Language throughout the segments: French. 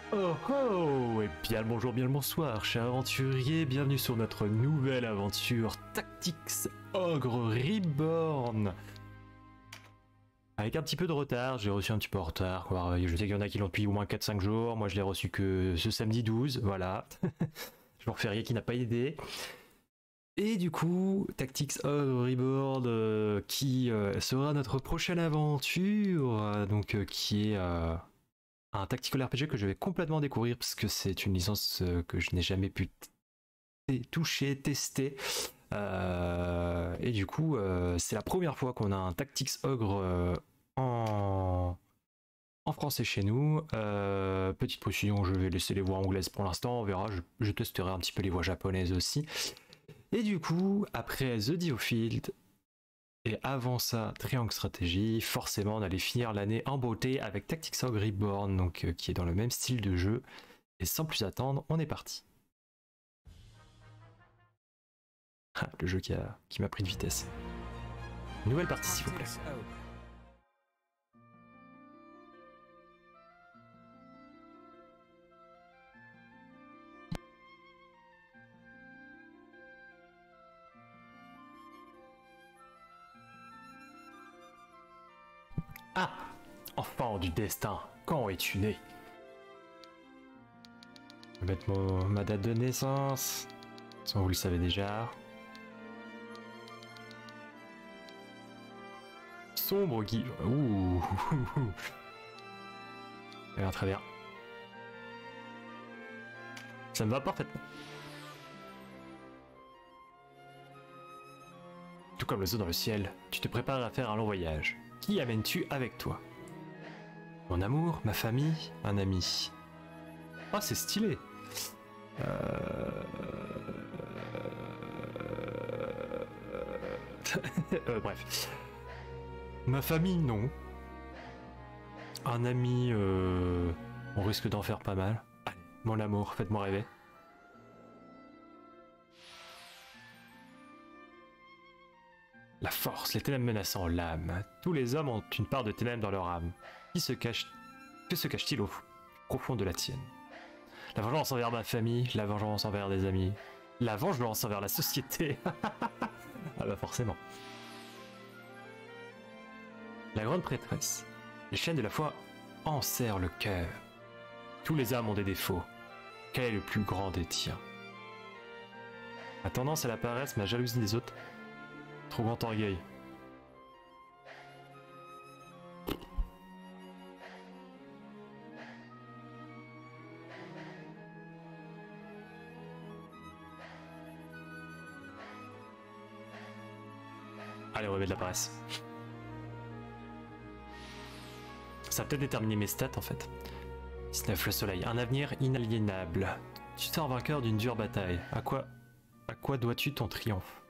Oh oh! Et bien le bonjour, bien le bonsoir, chers aventuriers, bienvenue sur notre nouvelle aventure Tactics Ogre Reborn. Avec un petit peu de retard, j'ai reçu un petit peu en retard, quoi. Je sais qu'il y en a qui l'ont depuis au moins 4-5 jours, moi je l'ai reçu que ce samedi 12, voilà. Je m'en férié qui n'a pas aidé. Et du coup, Tactics Ogre Reborn, qui sera notre prochaine aventure, donc qui est... un tactical RPG que je vais complètement découvrir parce que c'est une licence que je n'ai jamais pu toucher, tester. Et du coup, c'est la première fois qu'on a un Tactics Ogre en français chez nous. Petite précision, je vais laisser les voix anglaises pour l'instant, on verra. Je testerai un petit peu les voix japonaises aussi. Et du coup, après The Diofield, et avant ça, Triangle Stratégie, forcément on allait finir l'année en beauté avec Tactics Ogre Reborn, donc qui est dans le même style de jeu. Et sans plus attendre, on est parti. Ah, le jeu qui m'a pris de vitesse. Nouvelle partie s'il vous plaît. Ah, enfant du destin, quand es-tu né? Je vais mettre ma date de naissance. Ça, vous le savez déjà. Sombre Guy. Ouh. Très bien. Ça me va parfaitement. Tout comme les eaux dans le ciel, tu te prépares à faire un long voyage. Qui amènes-tu avec toi? Mon amour, ma famille, un ami. Ah, c'est stylé. Bref. Ma famille, non. Un ami, on risque d'en faire pas mal. Allez, mon amour, faites-moi rêver. La force, les ténèbres menaçant l'âme. Tous les hommes ont une part de ténèbres dans leur âme. Que se cache-t-il au profond de la tienne? La vengeance envers ma famille, la vengeance envers des amis, la vengeance envers la société. Ah bah forcément. La grande prêtresse. Les chaînes de la foi enserrent le cœur. Tous les âmes ont des défauts. Quel est le plus grand des tiens? Ma tendance à la paresse, ma jalousie des autres. Trop grand orgueil. Allez, on remet de la paresse. Ça va peut-être déterminer mes stats en fait. 19 le soleil, un avenir inaliénable. Tu sors vainqueur d'une dure bataille. À quoi dois-tu ton triomphe?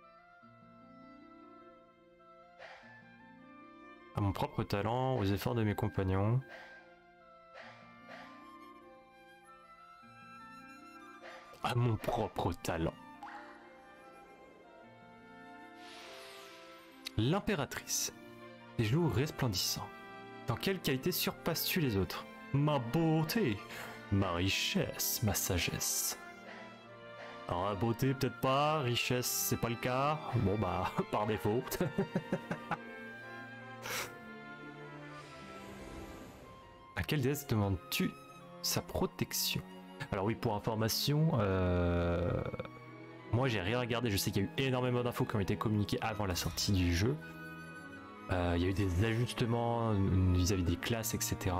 À mon propre talent, aux efforts de mes compagnons. À mon propre talent. L'impératrice. Les jours resplendissants. Dans quelle qualité surpasses-tu les autres? Ma beauté, ma richesse, ma sagesse. Alors la beauté peut-être pas, richesse c'est pas le cas. Bon bah par défaut. À quelle déesse demandes-tu sa protection? Alors oui, pour information, moi j'ai rien regardé, je sais qu'il y a eu énormément d'infos qui ont été communiquées avant la sortie du jeu. Il y a eu des ajustements vis-à-vis des classes, etc.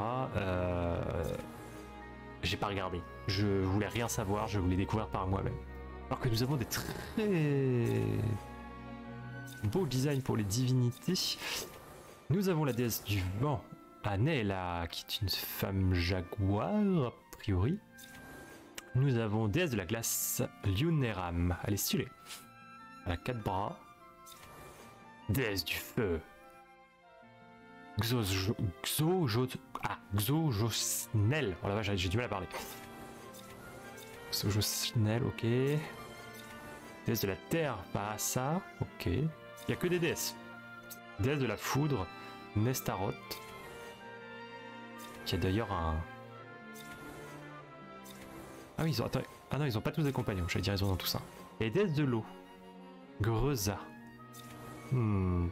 J'ai pas regardé. Je voulais rien savoir, je voulais découvrir par moi-même. Alors que nous avons des très beaux designs pour les divinités. Nous avons la déesse du vent, Anela, qui est une femme jaguar, a priori. Nous avons déesse de la glace, Luneram. Elle est stylée. Elle a 4 bras. Déesse du feu. Xojosnel. Oh la vache, j'ai du mal à parler. Xojosnel, ok. Déesse de la terre, Parasa, ok. Il n'y a que des déesses. Déesse de la foudre, Nestaroth. Qui a d'ailleurs Ah oui, ils ont... Attends. Ah non, ils ont pas tous des compagnons, j'allais dire ils ont dans tout ça. Et déesse de l'eau. Greza. Je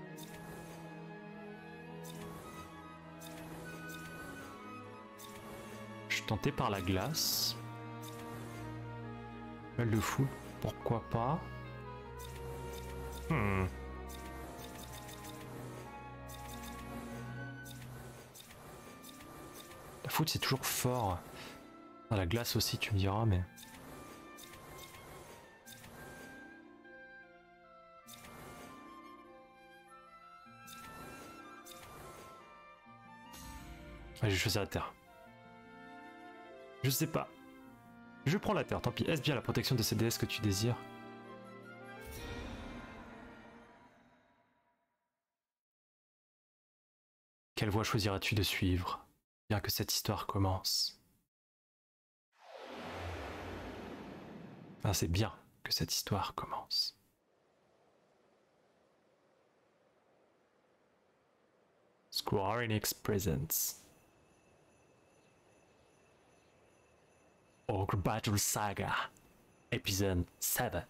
suis tenté par la glace. Mal de fou, pourquoi pas. La foudre c'est toujours fort. Ah, la glace aussi tu me diras mais... Ah, j'ai choisi la terre. Je sais pas. Je prends la terre, tant pis. Est-ce bien la protection de ces déesses que tu désires? Quelle voie choisiras-tu de suivre, bien que cette histoire commence? Ah, c'est bien que cette histoire commence. Square Enix Presents Ogre Battle Saga, Episode 7.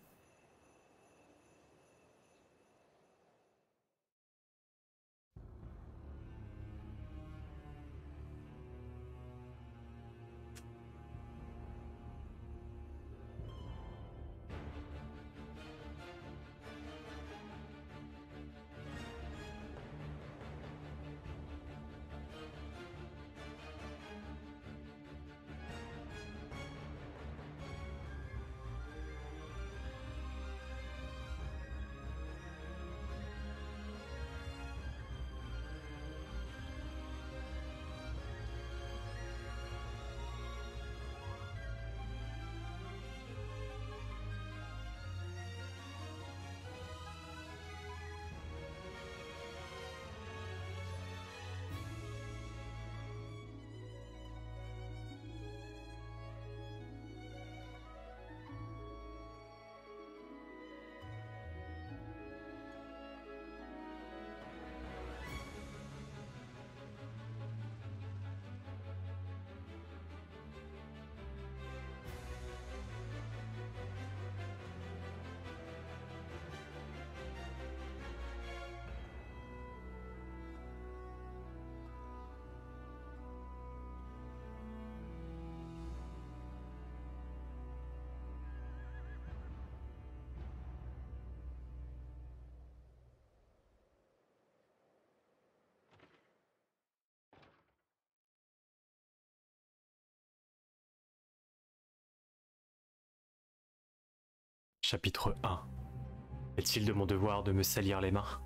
Chapitre 1. Est-il de mon devoir de me salir les mains?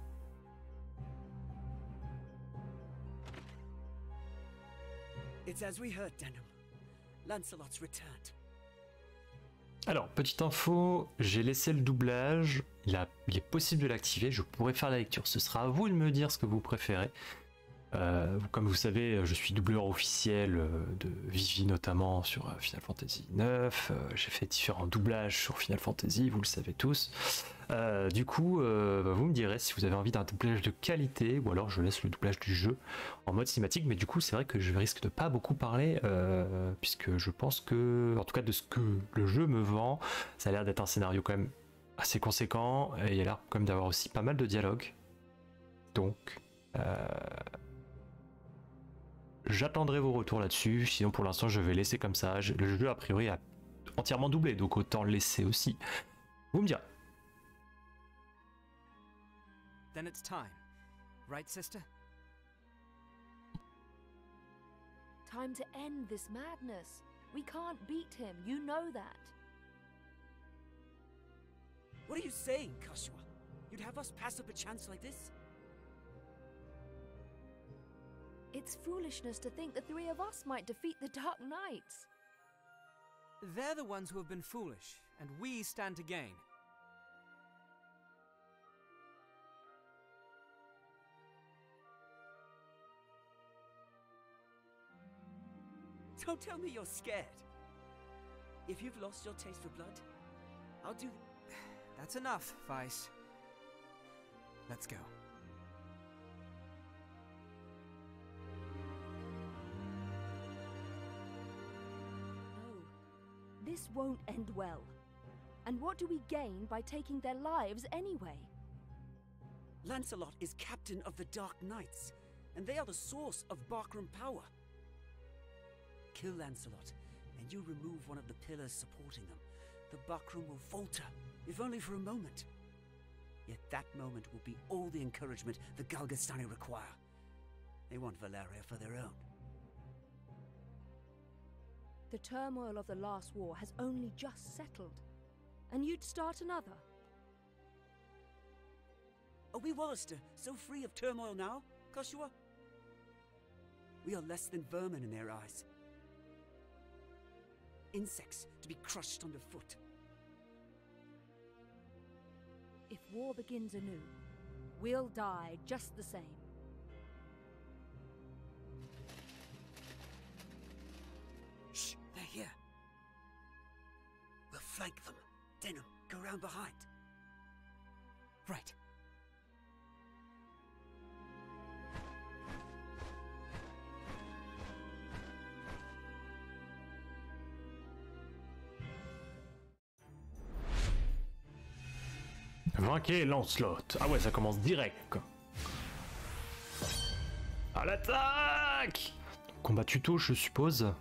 It's as we heard, Denham. Lancelot's returned. Alors, petite info, j'ai laissé le doublage, il est possible de l'activer, je pourrais faire la lecture, ce sera à vous de me dire ce que vous préférez. Comme vous savez, je suis doubleur officiel de Vivi notamment sur Final Fantasy IX, j'ai fait différents doublages sur Final Fantasy, vous le savez tous. Du coup, vous me direz si vous avez envie d'un doublage de qualité, ou alors je laisse le doublage du jeu en mode cinématique, mais du coup c'est vrai que je risque de pas beaucoup parler, puisque je pense que, en tout cas de ce que le jeu me vend, ça a l'air d'être un scénario quand même assez conséquent, et il y a l'air quand même d'avoir aussi pas mal de dialogues. Donc... j'attendrai vos retours là-dessus, sinon pour l'instant je vais laisser comme ça. Le jeu a priori est entièrement doublé, donc autant le laisser aussi. Vous me direz. Then it's time. Right, sister? Time to end this madness. We can't beat him, you know that. What are you saying, Kashua? You'd have us pass up a chance like this? It's foolishness to think the three of us might defeat the Dark Knights. They're the ones who have been foolish, and we stand to gain. Don't tell me you're scared. If you've lost your taste for blood, I'll do... That's enough, Vice. Let's go. Oh, This won't end well. And what do we gain by taking their lives anyway? Lancelot is captain of the Dark Knights, and they are the source of Barkram power. Kill Lancelot, and you remove one of the pillars supporting them. The Barkram will falter, if only for a moment. Yet that moment will be all the encouragement the Galgastani require. They want Valeria for their own. The turmoil of the last war has only just settled. And you'd start another? Are we Wallister so free of turmoil now, Koshua? We are less than vermin in their eyes. Insects to be crushed underfoot. If war begins anew, we'll die just the same. Shh, they're here. We'll flank them. Denim, go round behind. Right. Vainquez Lancelot. Ah ouais, ça commence direct, quoi. À l'attaque! Combat tuto, je suppose.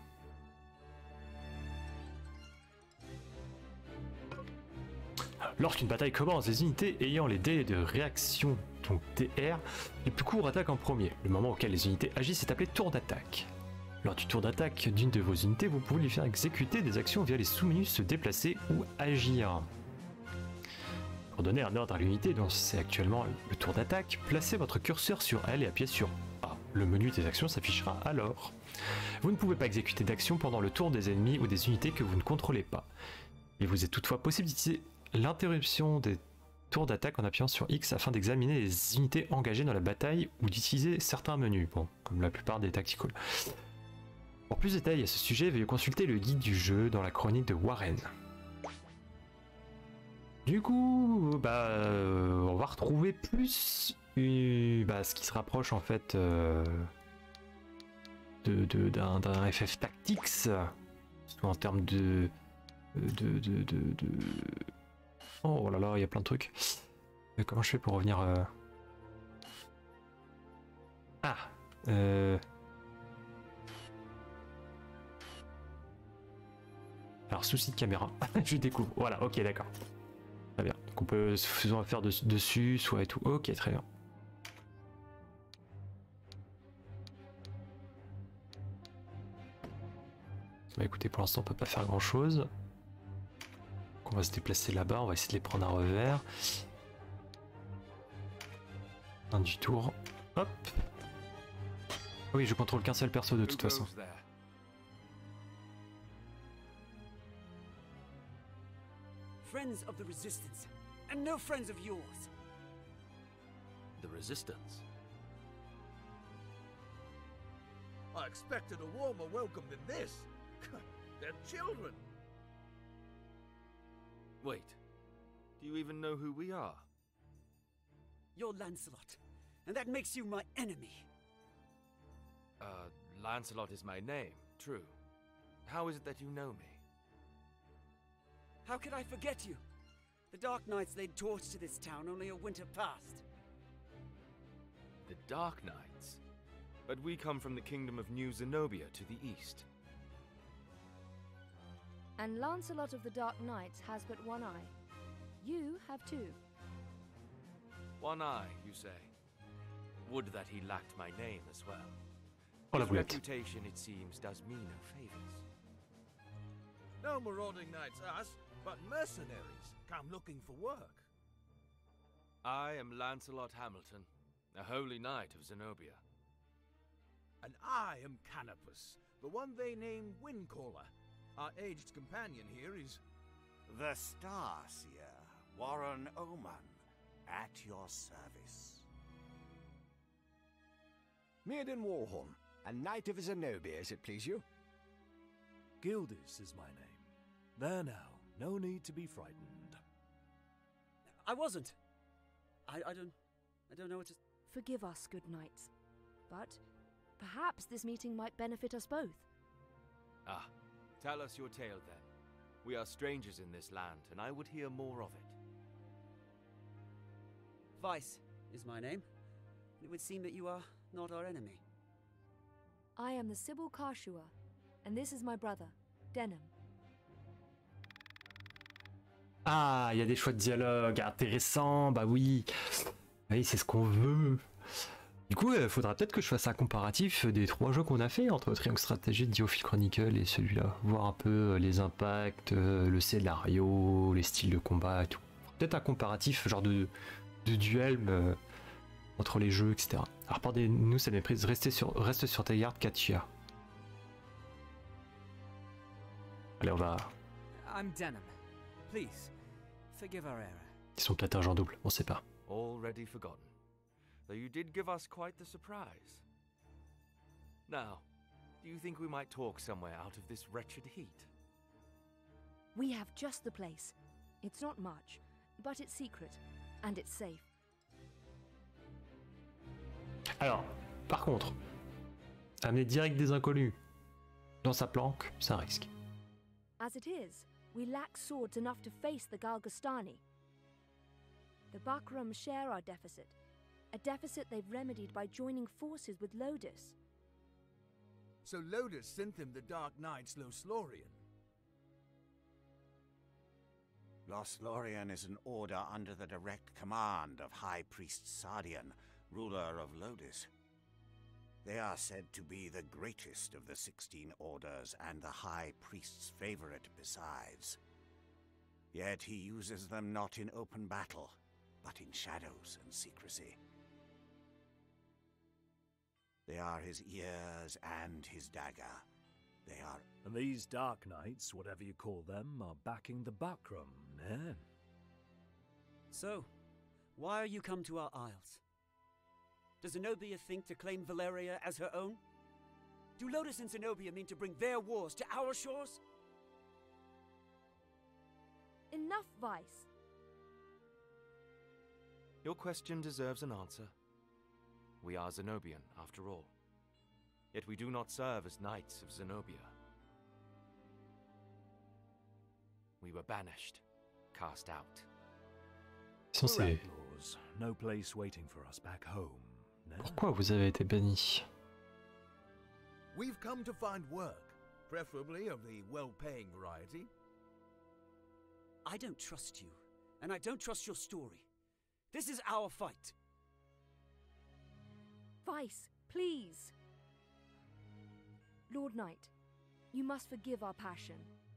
Lorsqu'une bataille commence, les unités ayant les délais de réaction, donc DR, les plus courts attaquent en premier. Le moment auquel les unités agissent est appelé tour d'attaque. Lors du tour d'attaque d'une de vos unités, vous pouvez lui faire exécuter des actions via les sous-menus se déplacer ou agir. Pour donner un ordre à l'unité dont c'est actuellement le tour d'attaque, placez votre curseur sur L et appuyez sur A. Le menu des actions s'affichera alors. Vous ne pouvez pas exécuter d'actions pendant le tour des ennemis ou des unités que vous ne contrôlez pas. Il vous est toutefois possible d'utiliser l'interruption des tours d'attaque en appuyant sur X afin d'examiner les unités engagées dans la bataille ou d'utiliser certains menus, bon, comme la plupart des tacticals. Pour plus de détails à ce sujet, veuillez consulter le guide du jeu dans la chronique de Warren. Du coup, on va retrouver plus ce qui se rapproche en fait d'un FF Tactics, en termes de oh là là, il y a plein de trucs. Mais comment je fais pour revenir Alors, souci de caméra. Je découvre. Voilà, ok, d'accord. Très bien. Donc on peut soit faire dessus, soit et tout. Ok, très bien. Bah écoutez, pour l'instant on peut pas faire grand chose. On va se déplacer là-bas, on va essayer de les prendre à revers. Un du tour. Hop. Ah oui, je contrôle qu'un seul perso de toute façon. Friends of the Resistance, and no friends of yours. The Resistance? I expected a warmer welcome than this. They're children. Wait, do you even know who we are? You're Lancelot, and that makes you my enemy. Lancelot is my name, true. How is it that you know me? How could I forget you? The Dark Knights laid torch to this town only a winter past. The Dark Knights? But we come from the kingdom of New Zenobia to the east. And Lancelot of the Dark Knights has but one eye. You have two. One eye, you say? Would that he lacked my name as well. Oh la His boulette. reputation, it seems, does me no favors. No marauding knights us, but mercenaries come looking for work. I am Lancelot Hamilton, a holy knight of Zenobia. And I am Canopus, the one they name Windcaller. Our aged companion here is... The Starseer, Warren Oman, at your service. Mirden Warhorn, a knight of Zenobia, as it please you. Gildis is my name. There now, no need to be frightened. I wasn't. I don't know what to... Forgive us, good knights. But perhaps this meeting might benefit us both. Ah, tell us your tale then. We are strangers in this land, and I would hear more of it. Vice is my name. It would seem that you are not our enemy. I am the Sybil Karshua, and this is my brother, Denim. Ah, il y a des choix de dialogue intéressants, bah oui. Oui, c'est ce qu'on veut. Du coup, il faudra peut-être que je fasse un comparatif des 3 jeux qu'on a fait entre Triangle Strategy, Diophile Chronicle et celui-là. Voir un peu les impacts, le scénario, les styles de combat et tout. Peut-être un comparatif, genre de duel entre les jeux, etc. Alors, pardonnez-nous cette méprise, reste sur tes gardes, Katia. Allez, on va... I'm Denim. Please, forgive our error. Ils sont peut-être un genre double, on sait pas. Already forgotten. Though you did give us quite the surprise. Now, do you think we might talk somewhere out of this wretched heat? We have just the place. It's not much, but it's secret, and it's safe. Alors, par contre, amener direct des inconnus dans sa planque, c'est un risque. As it is, we lack swords enough to face the Galgastani. The Bakram share our deficit, a deficit they've remedied by joining forces with Lodis. So Lodis sent them the Dark Knights Loslorian. Loslorian is an order under the direct command of High Priest Sardian, ruler of Lodis. They are said to be the greatest of the 16 orders and the High Priest's favorite besides. Yet he uses them not in open battle, but in shadows and secrecy. They are his ears and his dagger. They are... And these Dark Knights, whatever you call them, are backing the Bakram, eh? So, why are you come to our isles? Does Zenobia think to claim Valeria as her own? Do Lodis and Zenobia mean to bring their wars to our shores? Enough, Vice. Your question deserves an answer. We are Zenobian, after all. Yet we do not serve as knights of Zenobia. We were banished, cast out. Censé. Outlaws, no place waiting for us back home. No? Pourquoi vous avez été banni? We've come to find work, preferably of the well-paying variety. I don't trust you, and I don't trust your story. This is our fight. Vice, please. Lord Knight, you must forgive our passion.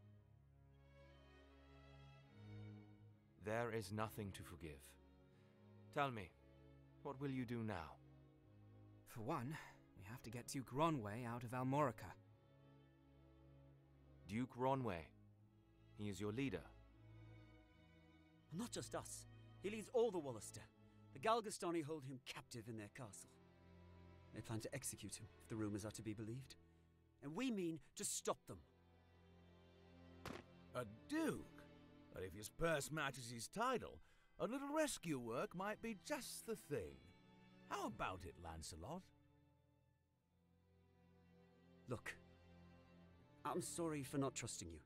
There is nothing to forgive. Tell me, what will you do now? For one, we have to get Duke Ronway out of Almorica. Duke Ronway. He is your leader. Not just us. He leads all the Wallister. The Galgastani hold him captive in their castle. They plan to execute him, if the rumors are to be believed. And we mean to stop them. A duke? But if his purse matches his title, a little rescue work might be just the thing. How about it, Lancelot? Look, I'm sorry for not trusting you.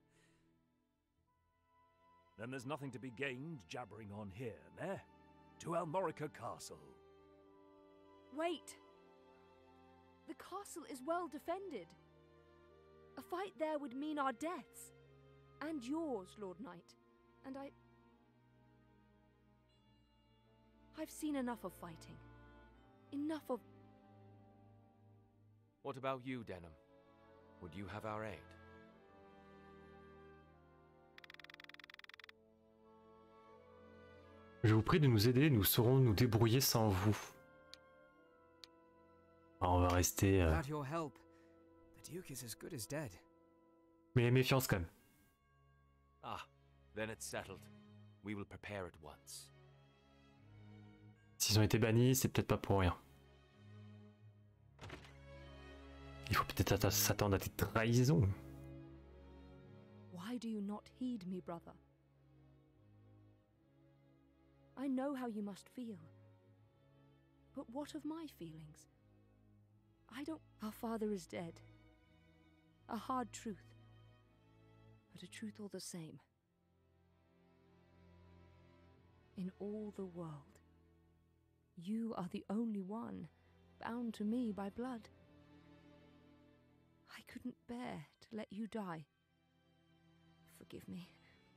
Then there's nothing to be gained jabbering on here, ne? To Almorica Castle. Wait! The castle is well defended. A fight there would mean our deaths. And yours, Lord Knight. And I've seen enough of fighting. Enough of... What about you, Denim? Would you have our aid? Je vous prie de nous aider, nous saurons nous débrouiller sans vous. Alors, on va rester... Without your help, the Duke is as good as dead. Mais méfiance quand même. Ah, then it's settled. We will prepare at once. S'ils ont été bannis, c'est peut-être pas pour rien. Il faut peut-être s'attendre à des trahisons. Why do you not heed me, brother? I know how you must feel. But what of my feelings? I don't... Our father is dead. A hard truth. but a truth all the same. In all the world, you are the only one bound to me by blood. I couldn't bear to let you die. Forgive me.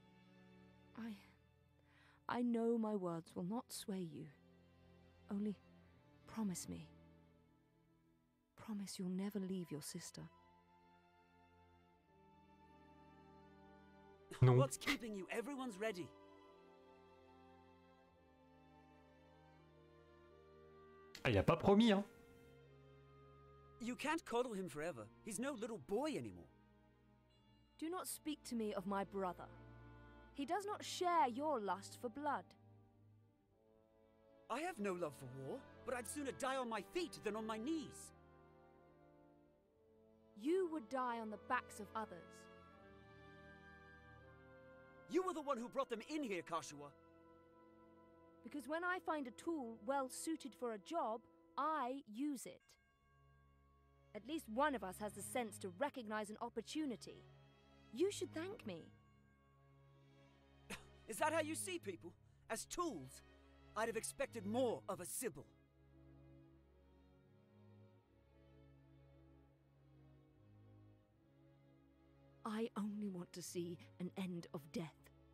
I know my words will not sway you. Only promise me. Promise you'll never leave your sister. Non. What's keeping you? Everyone's ready. Ah, il a pas promis, hein. You can't coddle him forever. He's no little boy anymore. Do not speak to me of my brother. He does not share your lust for blood. I have no love for war, but I'd sooner die on my feet than on my knees. You would die on the backs of others. You were the one who brought them in here, Kashua. Because when I find a tool well suited for a job, I use it. At least one of us has the sense to recognize an opportunity. You should thank me. Is that how you see people? As tools? I'd have expected more of a Sybil. I only want to see an end of death.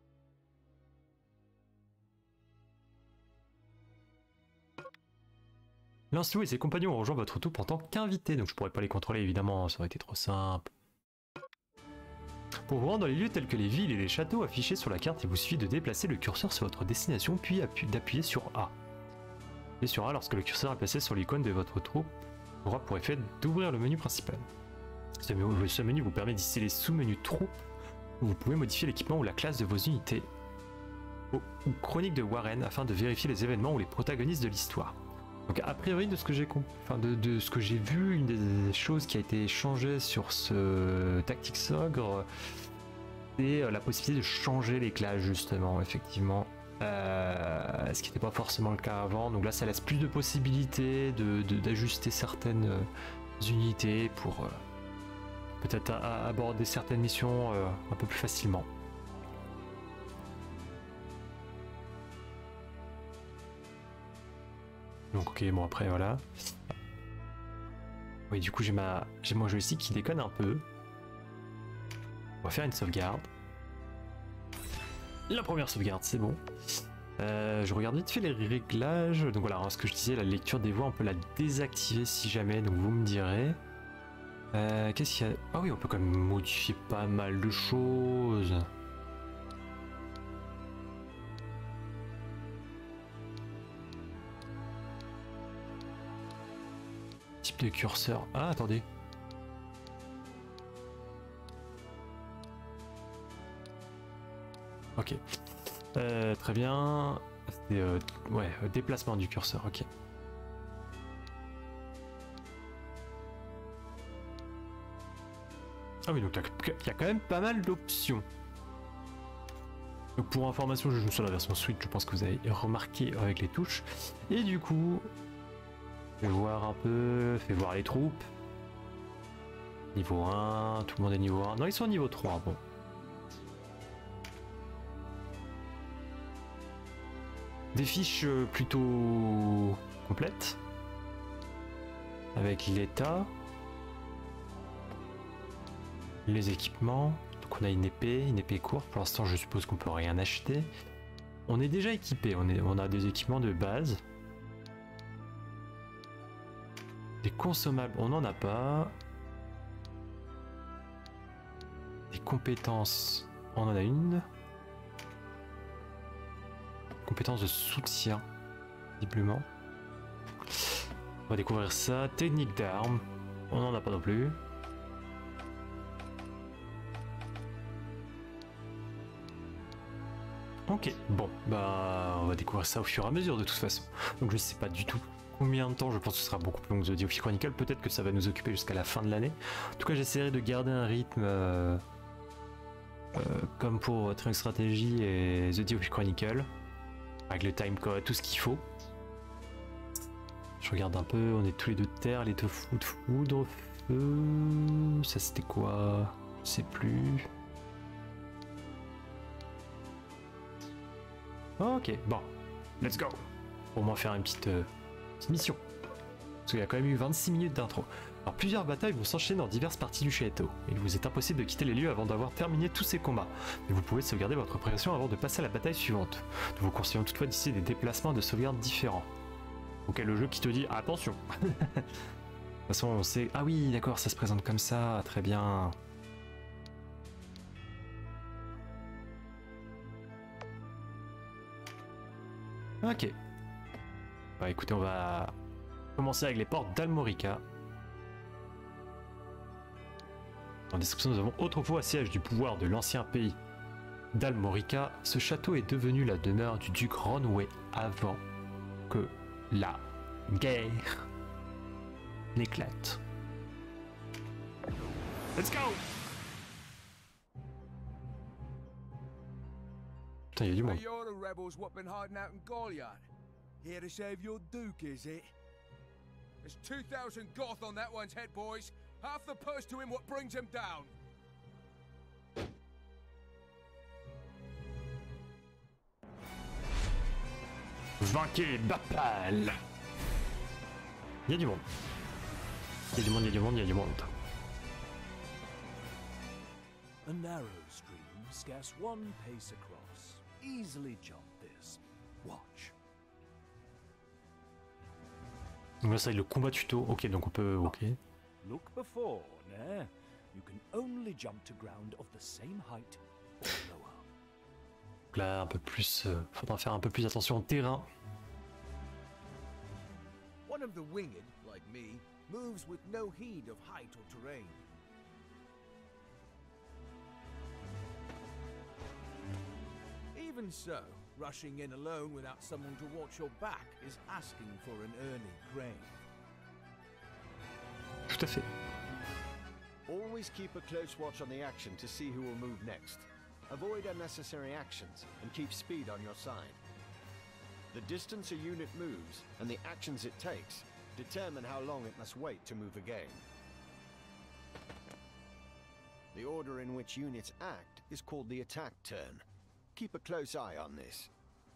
Lancelot et ses compagnons ont rejoint votre troupe en tant qu'invités, donc je pourrais pas les contrôler évidemment, ça aurait été trop simple. Pour vous rendre dans les lieux tels que les villes et les châteaux affichés sur la carte, il vous suffit de déplacer le curseur sur votre destination puis d'appuyer sur A. Appuyez sur A lorsque le curseur est placé sur l'icône de votre troupe, aura pour effet d'ouvrir le menu principal. Ce menu vous permet d'insérer les sous-menus troupes où vous pouvez modifier l'équipement ou la classe de vos unités ou chronique de Warren afin de vérifier les événements ou les protagonistes de l'histoire. Donc a priori de ce que j'ai de ce que j'ai vu, une des choses qui a été changée sur ce Tactics Ogre, c'est la possibilité de changer les classes justement, effectivement. Ce qui n'était pas forcément le cas avant. Donc là ça laisse plus de possibilités d'ajuster certaines unités pour peut-être aborder certaines missions un peu plus facilement. Donc ok, bon après voilà. Oui, du coup j'ai mon joystick qui déconne un peu. On va faire une sauvegarde. La première sauvegarde, c'est bon. Je regarde vite fait les réglages. Donc voilà, ce que je disais, la lecture des voix, on peut la désactiver si jamais, donc vous me direz. Qu'est-ce qu'il y a? Ah oui, on peut quand même modifier pas mal de choses. Type de curseur. Ah, attendez. Ok. Très bien. C'était ouais, déplacement du curseur, ok. Ah oui, donc il y a quand même pas mal d'options. Donc pour information, je joue sur la version Switch, je pense que vous avez remarqué avec les touches. Et du coup, je vais voir un peu, fais voir les troupes. Niveau 1, tout le monde est niveau 1. Non, ils sont au niveau 3, bon. Des fiches plutôt complètes. Avec l'état. Les équipements. Donc on a une épée courte. Pour l'instant, je suppose qu'on peut rien acheter. On est déjà équipé. On a des équipements de base. Des consommables, on n'en a pas. Des compétences, on en a une. Compétences de soutien, visiblement. On va découvrir ça. Technique d'armes, on n'en a pas non plus. Ok, bon, bah on va découvrir ça au fur et à mesure de toute façon. Donc je sais pas du tout combien de temps, je pense que ce sera beaucoup plus long que The Dioxy Chronicle, peut-être que ça va nous occuper jusqu'à la fin de l'année. En tout cas j'essaierai de garder un rythme comme pour Triangle Strategy et The Dioxy Chronicle, avec le timecode, tout ce qu'il faut. Je regarde un peu, on est tous les deux de terre, les deux foudre, feu, ça c'était quoi? Je sais plus. Ok, bon, let's go. Au moins faire une petite mission. Parce qu'il y a quand même eu 26 minutes d'intro. Alors plusieurs batailles vont s'enchaîner dans diverses parties du château. Il vous est impossible de quitter les lieux avant d'avoir terminé tous ces combats. Mais vous pouvez sauvegarder votre progression avant de passer à la bataille suivante. Nous vous conseillons toutefois d'ici des déplacements de sauvegarde différents. Ok, le jeu qui te dit attention. De toute façon on sait... Ah oui d'accord, ça se présente comme ça, très bien. Ok. Bah écoutez, on va commencer avec les portes d'Almorica. En description, nous avons autrefois siège du pouvoir de l'ancien pays d'Almorica. Ce château est devenu la demeure du duc Ronway avant que la guerre n'éclate. Let's go! Putain, il y a du monde. You're the rebels what been hiding out in Goliard. Here to save your duke, is it? There's 2,000 Goth on that one's head, boys. Half the purse to him what brings him down. Vainquez Bapal! Il y a du monde. Il y a du monde, il y a du monde, il y a du monde. A narrow stream, scarce one pace across. Easily jump this. Watch. Donc là, ça le combat tuto. Ok, donc on peut. Ok. Look before, nah. You can only jump to ground of the same height or lower. Donc là, un peu plus. Faudra faire un peu plus attention au terrain. One of the winged, like me, moves with no heed of height or terrain. Even so, rushing in alone without someone to watch your back is asking for an early grave. Tout à fait. Always keep a close watch on the action to see who will move next. Avoid unnecessary actions and keep speed on your side. The distance a unit moves and the actions it takes determine how long it must wait to move again. The order in which units act is called the attack turn. Keep a close eye on this.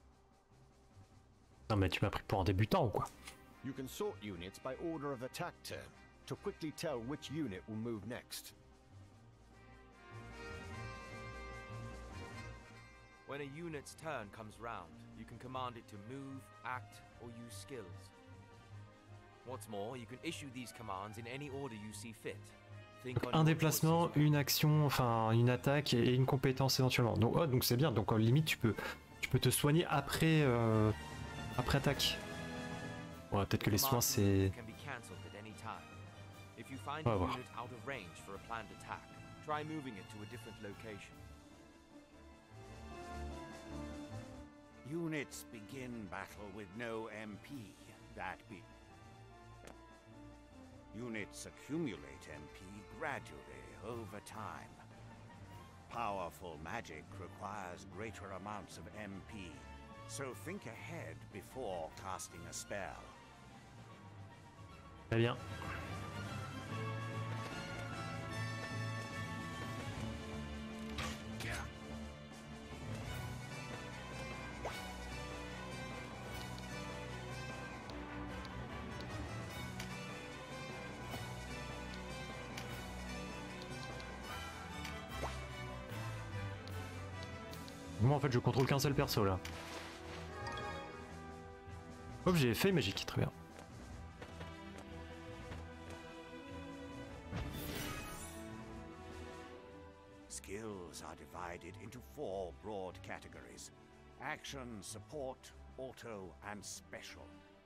Non mais tu m'as pris pour un débutant ou quoi? You can sort units by order of attack turn to quickly tell which unit will move next. When a unit's turn comes round, you can command it to move, act, or use skills. What's more, you can issue these commands in any order you see fit. Un déplacement, une action, enfin une attaque et une compétence éventuellement. Donc, oh, donc c'est bien. Donc limite tu peux te soigner après après attaque. Ouais, peut-être que les soins c'est. On va voir. Units begin battle with no MP. Units accumulate MP gradually over time. Powerful magic requires greater amounts of MP, so think ahead before casting a spell. Très bien. Moi en fait je contrôle qu'un seul perso là. Hop, j'ai fait magique, très bien. Skills are divided into 4 broad categories: action, support, auto, and special.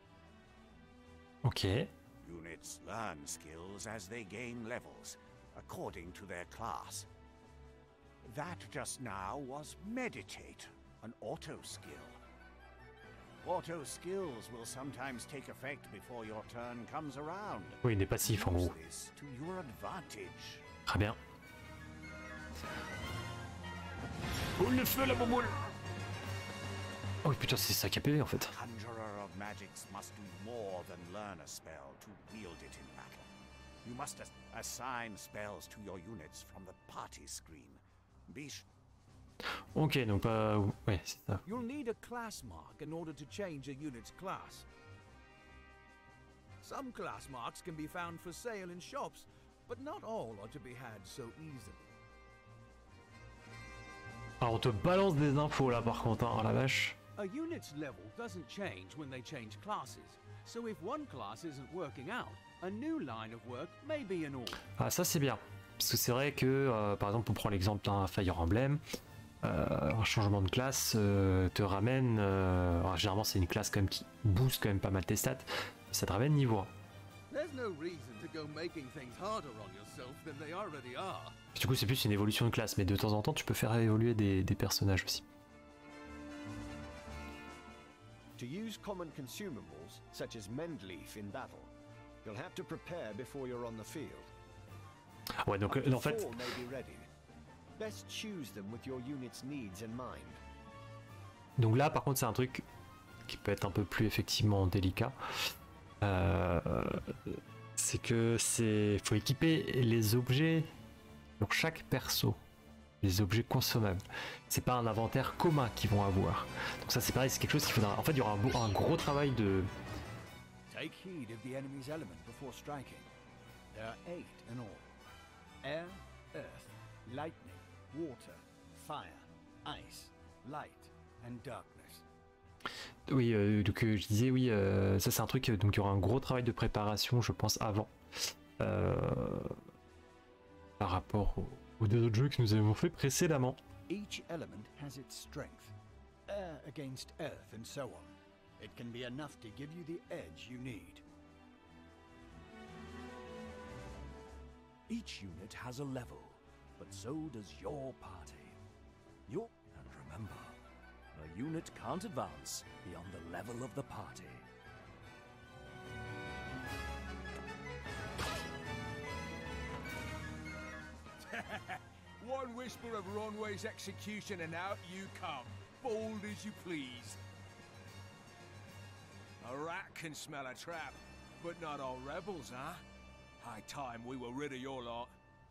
Ok. Units learn skills as they gain levels, according to their class. That just now was Meditate, an auto skill. Auto skills will sometimes take effect before your turn comes around. Oui, des passifs en gros. Use this to your advantage. Très bien. Oh le feu la bomboule. Oh putain, c'est ça qui a PV en fait. Conjurer of magics must do more than learn a spell to wield it in battle. You must assign spells to your units from the party screen. Ok, donc pas... Ouais, c'est ça. You'll need a class mark in order to change a unit's class. Some class marks can be found for sale in shops, but not all are to be had so easily. Alors on te balance des infos là par contre, hein, la vache. A unit's level doesn't change when they change classes, so if one class isn't working out, a new line of work may be in order. Ah ça c'est bien, parce que c'est vrai que par exemple on prend l'exemple d'un Fire Emblem, un changement de classe te ramène, alors, généralement c'est une classe quand même qui booste quand même pas mal tes stats, ça te ramène niveau 1. There's no reason to go making things harder on yourself than they already are. Du coup c'est plus une évolution de classe, mais de temps en temps tu peux faire évoluer des personnages aussi. To use common consumables, such as Mendleaf in battle, you'll have to prepare before you're on the field. Ouais, donc en fait... May be ready. Best choose them with your unit's needs in mind. Donc là par contre c'est un truc qui peut être un peu plus effectivement délicat. C'est que faut équiper les objets sur chaque perso, les objets consommables. C'est pas un inventaire commun qu'ils vont avoir. Donc ça c'est pareil, c'est quelque chose qu'il faudra. En fait il y aura un gros travail de. Take heed of the enemy's element before striking. There are 8 in all: air, earth, lightning, water, fire, ice, light, and darkness. Oui, donc je disais oui, ça c'est un truc, donc il y aura un gros travail de préparation, je pense, avant, par rapport aux deux autres jeux que nous avons fait précédemment. Each element has its strength. Air against earth and so on. It can be enough to give you the edge you need. Each unit has a level, but so does your party. And remember, a unit can't advance beyond the level of the party. One whisper of Ronway's execution and out you come, bold as you please. A rat can smell a trap, but not all rebels, huh? High time we were rid of your lot.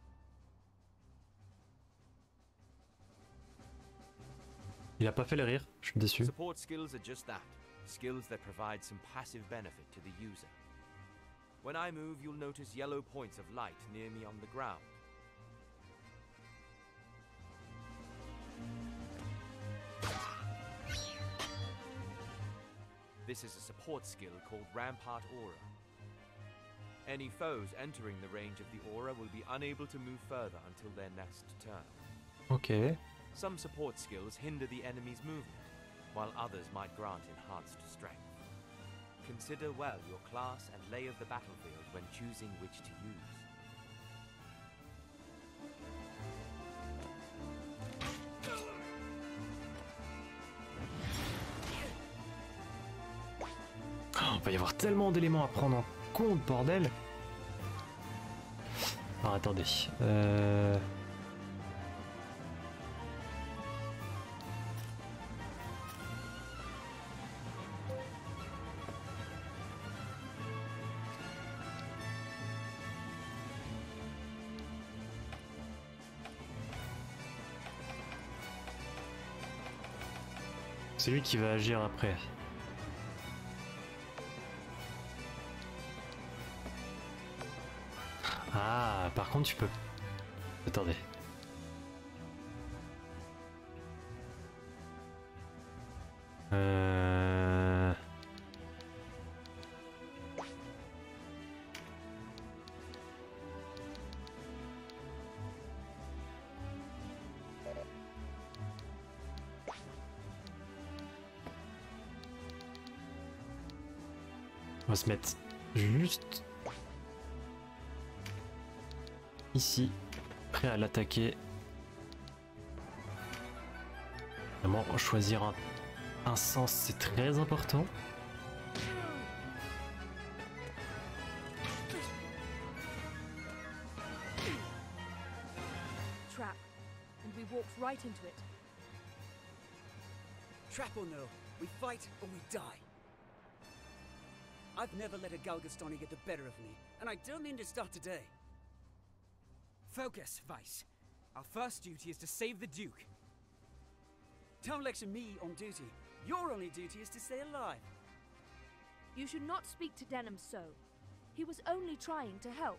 Il a pas fait le rire, je suis déçu. Support skills are just that, skills that provide some passive benefit to the user. When I move, you'll notice yellow points of light near me on the ground. This is a support skill called Rampart Aura. Any foes entering the range of the aura will be unable to move further until their next turn. Ok. Some support skills hinder the enemy's movement, while others might grant enhanced strength. Consider well your class and lay of the battlefield when choosing which to use. Oh, il va y avoir tellement d'éléments à prendre en compte, bordel. Alors attendez. C'est lui qui va agir après. Ah, par contre, tu peux... Attendez. On va se mettre juste ici, prêt à l'attaquer. Vraiment, choisir un sens, c'est très important. Trap, and we walked right into it. Trap or no, we fight or we die. I've never let a Galgastani get the better of me, and I don't mean to start today. Focus, Vice. Our first duty is to save the Duke. Don't lecture me on duty. Your only duty is to stay alive. You should not speak to Denham so. He was only trying to help.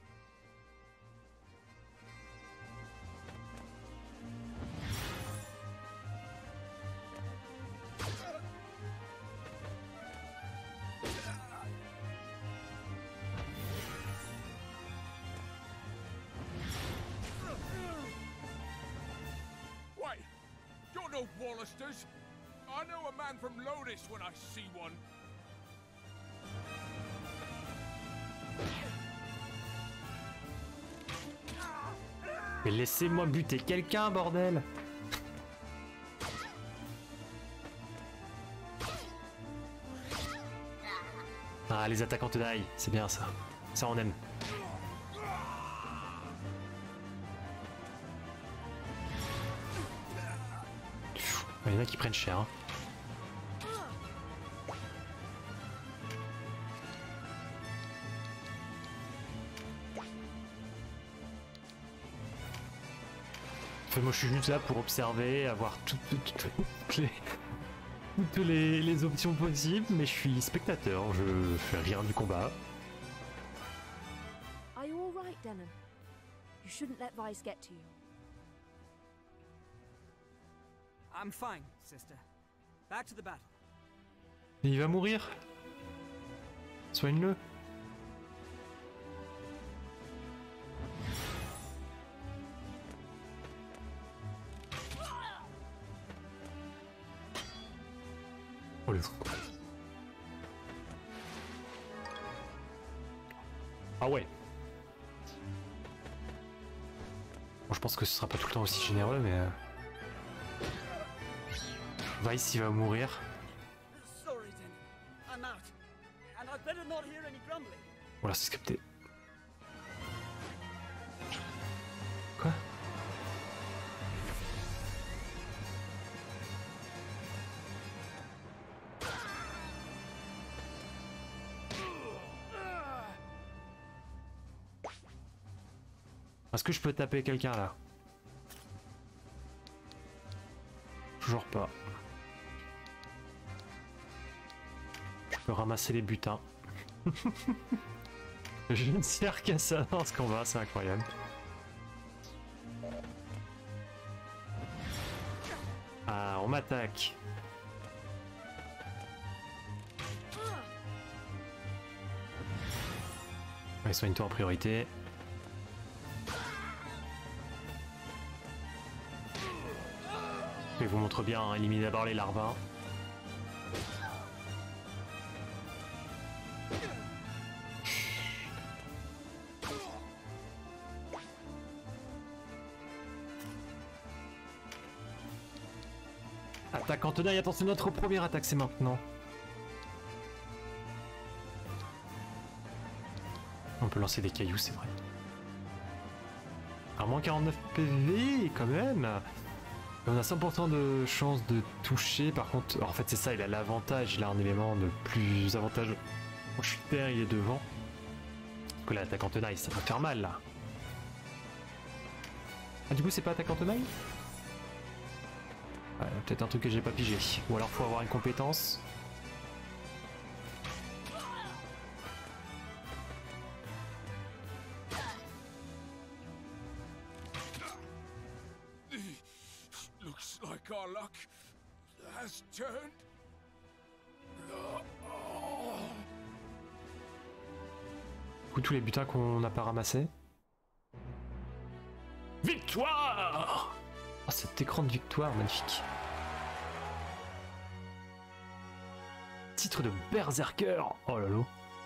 Wait, you're no Wallisters. I know a man from Lodis when I see one. Mais laissez-moi buter quelqu'un, bordel! Ah, les attaques en tenaille, c'est bien ça. Ça, on aime. Il y en a qui prennent cher. Hein. Enfin, moi je suis juste là pour observer, avoir toutes les options possibles, mais je suis spectateur, je fais rien du combat. Are you all right, Denham? You shouldn't let Vice get to you. I'm fine, sister. Back to the battle. Et il va mourir. Soigne-le. Oh le... Ah ouais. Bon, je pense que ce sera pas tout le temps aussi généreux, mais... Vice, il va mourir. Sorry, Denham. I'm out. And I'd better not hear any grumbling. Voilà, c'est capté. Quoi? Est-ce que je peux taper quelqu'un là? Toujours pas. Je peux ramasser les butins. Je ne sers qu'à ça dans ce combat, c'est incroyable. Ah, on m'attaque. Allez, soigne-toi en priorité. Je vous montre bien, hein, éliminer d'abord les larvins. Attaque en tenaille, attention, notre première attaque, c'est maintenant. On peut lancer des cailloux, c'est vrai. À moins 49 PV, quand même. On a 100% de chance de toucher, par contre, en fait c'est ça, il a l'avantage, il a un élément de plus avantageux. Moi je suis terre, il est devant. Parce que l'attaque en tenaille, ça va faire mal là. Ah du coup c'est pas attaque en tenaille? Ouais, peut-être un truc que j'ai pas pigé. Ou alors faut avoir une compétence. Our luck has turned. Du coup, tous les butins qu'on n'a pas ramassés. Victoire! Oh, cet écran de victoire, magnifique. Titre de Berserker. Oh là là.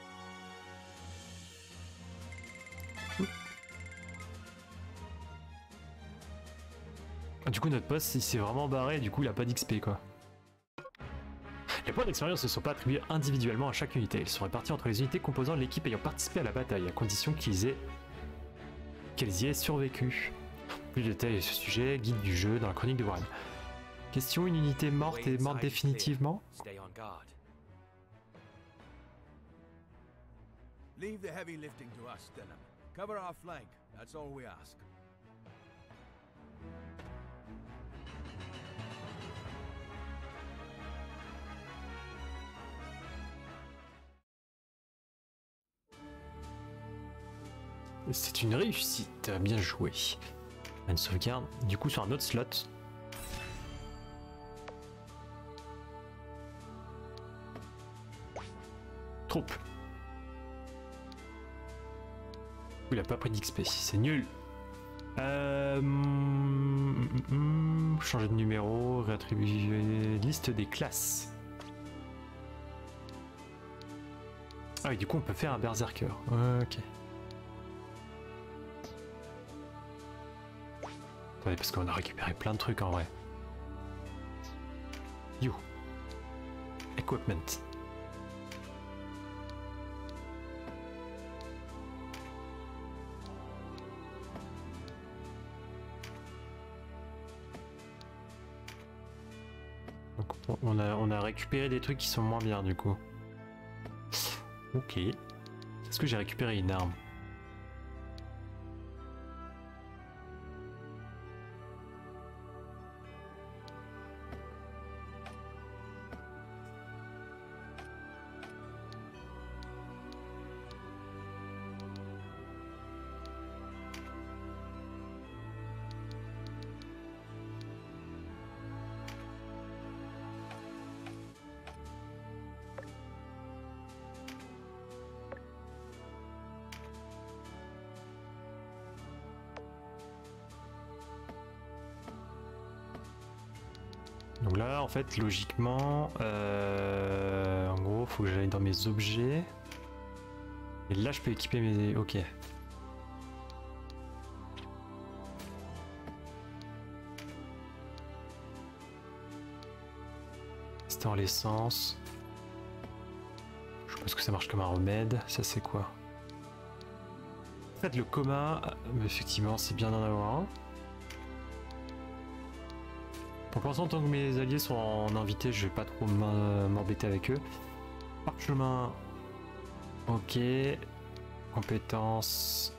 Du coup notre boss il s'est vraiment barré, du coup il a pas d'XP quoi. Les points d'expérience ne sont pas attribués individuellement à chaque unité, ils sont répartis entre les unités composant l'équipe ayant participé à la bataille, à condition qu'elles y aient survécu. Plus de détails à ce sujet, guide du jeu dans la chronique de Warren. Question, une unité morte est morte définitivement? Leave the heavy lifting to us, Denham. Cover our flank, that's all we ask. C'est une réussite, bien joué. Une sauvegarde, du coup sur un autre slot. Troupe. Il a pas pris d'XP, c'est nul. Changer de numéro, réattribuer liste des classes. Ah oui, du coup on peut faire un berserker. Ok. Attendez, parce qu'on a récupéré plein de trucs en vrai. You. Equipment. Donc on a récupéré des trucs qui sont moins bien du coup. Ok. Est-ce que j'ai récupéré une arme? Donc là, en fait, logiquement, en gros, faut que j'aille dans mes objets. Et là, je peux équiper mes... Ok. C'était en l'essence. Je suppose que ça marche comme un remède. Ça, c'est quoi? En fait, le coma, effectivement, c'est bien d'en avoir un. Pour l'instant, tant que mes alliés sont en invité, je vais pas trop m'embêter avec eux. Parchemin. Ok. Compétences.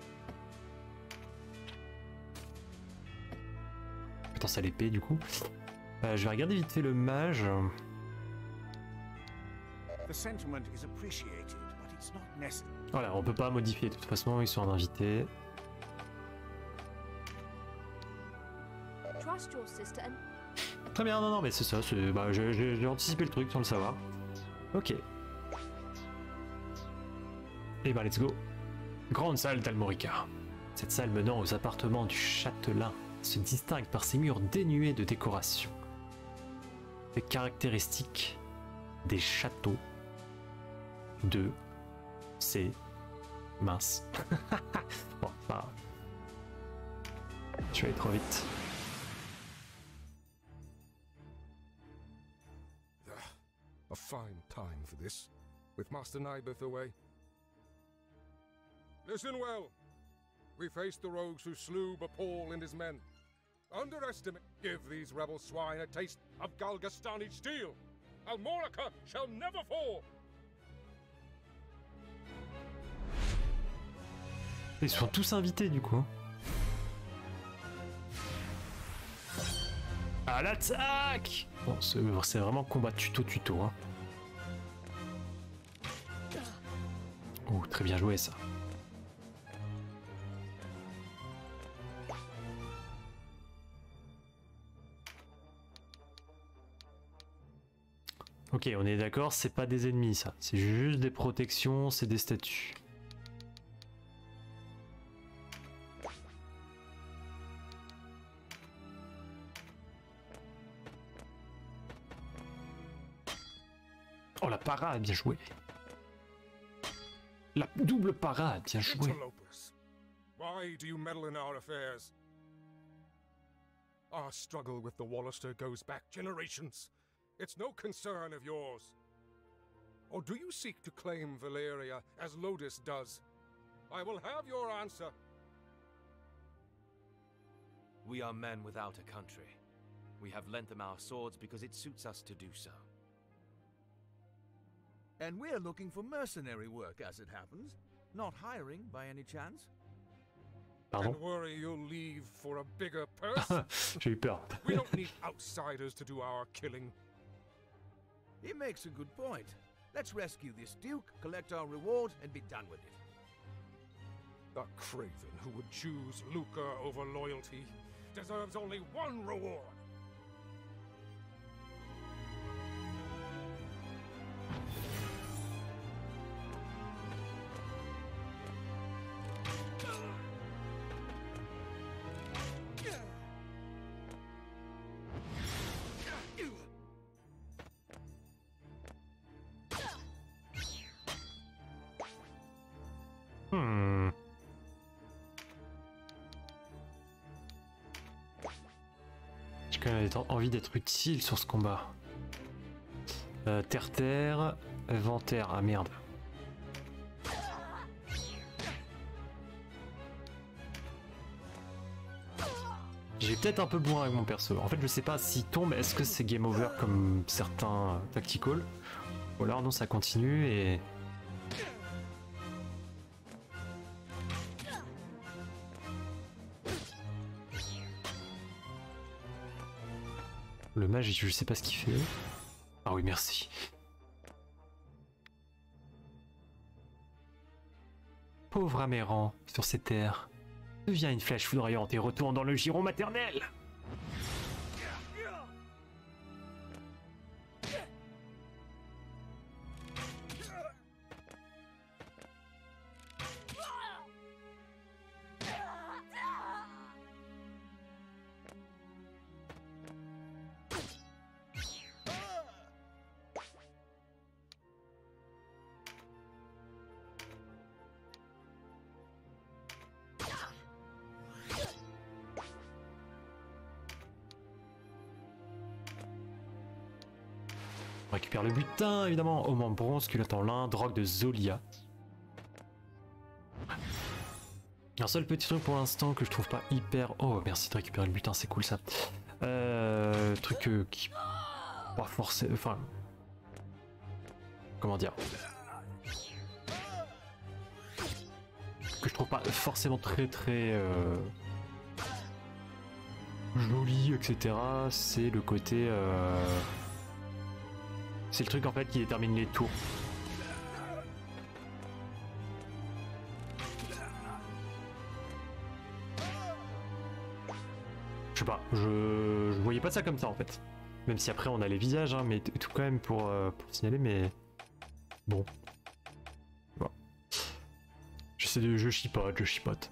Compétences à l'épée, du coup. Je vais regarder vite fait le mage. Voilà, on peut pas modifier. De toute façon, ils sont en invité. Très bien, non, mais c'est ça, bah, j'ai anticipé le truc sans le savoir. Ok. Et bah, let's go. Grande salle d'Almorica. Cette salle menant aux appartements du châtelain se distingue par ses murs dénués de décoration. Les caractéristiques des châteaux de ces minces. Bon, bah, je vais aller trop vite. A fine time for this, with Master Nibeth away. Listen well. We faced the rogues who slew Bapal and his men. Underestimate. Give these rebel swine a taste of Galgastani steel. Almorica shall never fall. Ils sont tous invités du coup. À l'attaque! Bon, c'est vraiment combat tuto. Hein. Oh, très bien joué ça. Ok, on est d'accord, c'est pas des ennemis ça. C'est juste des protections, c'est des statues. Oh, la parade, bien joué. La double parade, bien joué. Why do you meddle in our affairs? Our struggle with the Wallister goes back generations. It's no concern of yours. Or do you seek to claim Valeria as Lodis does? I will have your answer. We are men without a country. We have lent them our swords because it suits us to do so. And we're looking for mercenary work, as it happens. Not hiring, by any chance. Pardon? And worry you'll leave for a bigger purse? J'ai eu peur. We don't need outsiders to do our killing. He makes a good point. Let's rescue this duke, collect our reward, and be done with it. The craven who would choose lucre over loyalty deserves only one reward. J'ai quand même envie d'être utile sur ce combat. Terre-terre, inventaire, ah merde. J'ai peut-être un peu bourrin avec mon perso. En fait, je sais pas s'il tombe, est-ce que c'est game over comme certains tactical, ou alors non, ça continue et... Le mage, je sais pas ce qu'il fait. Ah oui, merci. Pauvre Améran, sur ces terres. Deviens une flèche foudroyante et retourne dans le giron maternel. On récupère le butin, évidemment. Homme en bronze, culotte en lin, drogue de Zolia. Un seul petit truc pour l'instant que je trouve pas hyper... Oh, merci de récupérer le butin, c'est cool ça. Truc qui... Pas forcément... Enfin... Comment dire, que je trouve pas forcément très joli, etc. C'est le côté... C'est le truc en fait qui détermine les tours. Je sais pas, je voyais pas ça comme ça en fait. Même si après on a les visages, hein, mais tout quand même pour signaler, mais bon. Bon. Je chipote.